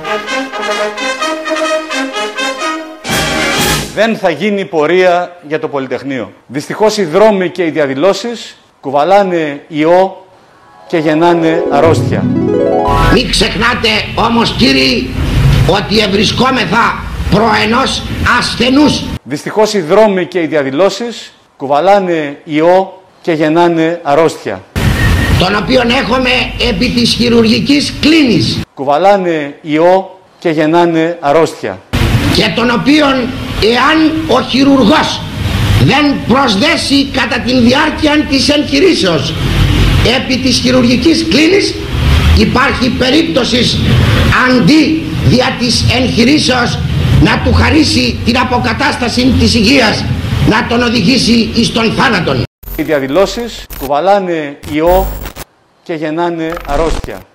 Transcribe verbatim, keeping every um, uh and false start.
Δεν θα γίνει πορεία για το Πολυτεχνείο. Δυστυχώς οι δρόμοι και οι διαδηλώσεις κουβαλάνε ιό και γεννάνε αρρώστια. Μην ξεχνάτε όμως, κύριοι, ότι ευρισκόμεθα προ ενός ασθενούς. Δυστυχώς οι δρόμοι και οι διαδηλώσεις κουβαλάνε ιό και γεννάνε αρρώστια. Τον οποίον έχουμε επί της χειρουργικής κλίνης. Κουβαλάνε ιό και γεννάνε αρρώστια. Και τον οποίον, εάν ο χειρουργός δεν προσδέσει κατά την διάρκεια της εγχειρήσεως επί της χειρουργικής κλίνης, υπάρχει περίπτωση αντί δια της εγχειρήσεως να του χαρίσει την αποκατάσταση της υγείας, να τον οδηγήσει εις τον θάνατον. Οι διαδηλώσεις κουβαλάνε ιό και γεννάνε αρρώστια.